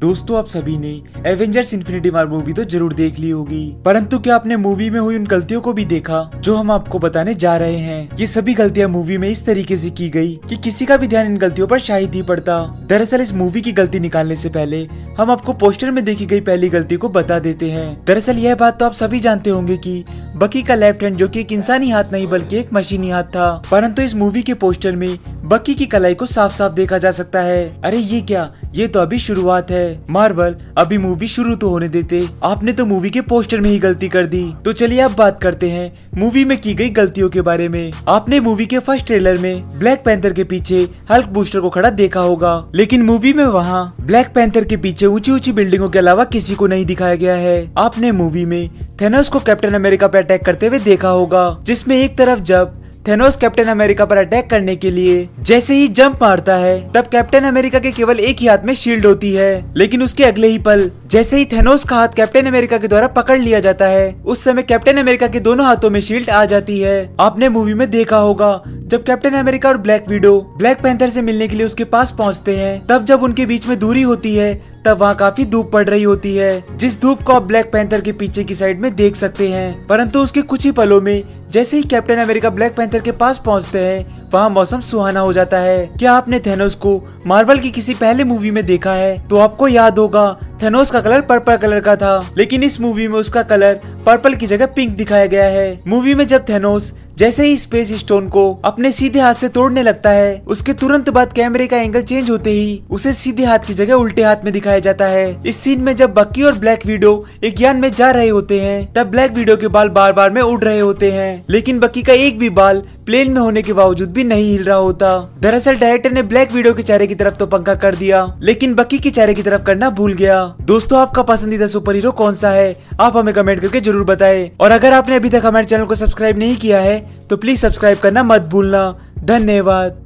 दोस्तों आप सभी ने एवेंजर्स इन्फिनिटी वॉर मूवी तो जरूर देख ली होगी, परंतु क्या आपने मूवी में हुई उन गलतियों को भी देखा जो हम आपको बताने जा रहे हैं। ये सभी गलतियां मूवी में इस तरीके से की गई कि किसी का भी ध्यान इन गलतियों पर शायद ही पड़ता। दरअसल इस मूवी की गलती निकालने से पहले हम आपको पोस्टर में देखी गई पहली गलती को बता देते हैं। दरअसल यह बात तो आप सभी जानते होंगे कि बकी का लेफ्ट हैंड जो कि एक इंसानी हाथ नहीं बल्कि एक मशीनी हाथ था, परंतु इस मूवी के पोस्टर में बकी की कलाई को साफ साफ देखा जा सकता है। अरे ये क्या, ये तो अभी शुरुआत है। मार्वल अभी मूवी शुरू तो होने देते, आपने तो मूवी के पोस्टर में ही गलती कर दी। तो चलिए अब बात करते हैं मूवी में की गई गलतियों के बारे में। आपने मूवी के फर्स्ट ट्रेलर में ब्लैक पैंथर के पीछे हल्क बूस्टर को खड़ा देखा होगा, लेकिन मूवी में वहाँ ब्लैक पैंथर के पीछे ऊंची ऊंची बिल्डिंगों के अलावा किसी को नहीं दिखाया गया है। आपने मूवी में थेनोस को कैप्टन अमेरिका पर अटैक करते हुए देखा होगा, जिसमें एक तरफ जब थेनोस कैप्टन अमेरिका पर अटैक करने के लिए जैसे ही जंप मारता है तब कैप्टन अमेरिका के केवल एक ही हाथ में शील्ड होती है, लेकिन उसके अगले ही पल जैसे ही थेनोस का हाथ कैप्टन अमेरिका के द्वारा पकड़ लिया जाता है उस समय कैप्टन अमेरिका के दोनों हाथों में शील्ड आ जाती है। आपने मूवी में देखा होगा जब कैप्टन अमेरिका और ब्लैक विडो ब्लैक पैंथर से मिलने के लिए उसके पास पहुंचते हैं, तब जब उनके बीच में दूरी होती है तब वहाँ काफी धूप पड़ रही होती है, जिस धूप को आप ब्लैक पैंथर के पीछे की साइड में देख सकते हैं। परंतु उसके कुछ ही पलों में जैसे ही कैप्टन अमेरिका ब्लैक पैंथर के पास पहुंचते हैं वहाँ मौसम सुहाना हो जाता है। क्या आपने थेनोस को मार्वल की किसी पहले मूवी में देखा है तो आपको याद होगा थेनोस का कलर पर्पल कलर का था, लेकिन इस मूवी में उसका कलर पर्पल की जगह पिंक दिखाया गया है। मूवी में जब थेनोस जैसे ही स्पेस स्टोन को अपने सीधे हाथ से तोड़ने लगता है उसके तुरंत बाद कैमरे का एंगल चेंज होते ही उसे सीधे हाथ की जगह उल्टे हाथ में दिखाया जाता है। इस सीन में जब बकी और ब्लैक विडो एक यान में जा रहे होते हैं तब ब्लैक विडो के बाल बार बार में उड़ रहे होते हैं, लेकिन बकी का एक भी बाल प्लेन में होने के बावजूद भी नहीं हिल रहा होता। दरअसल डायरेक्टर ने ब्लैक विडो के चेहरे की तरफ तो पंखा कर दिया, लेकिन बकी के चेहरे की तरफ करना भूल गया। दोस्तों आपका पसंदीदा सुपर हीरो कौन सा है, आप हमें कमेंट करके जरूर बताएं। और अगर आपने अभी तक हमारे चैनल को सब्सक्राइब नहीं किया है तो प्लीज सब्सक्राइब करना मत भूलना। धन्यवाद।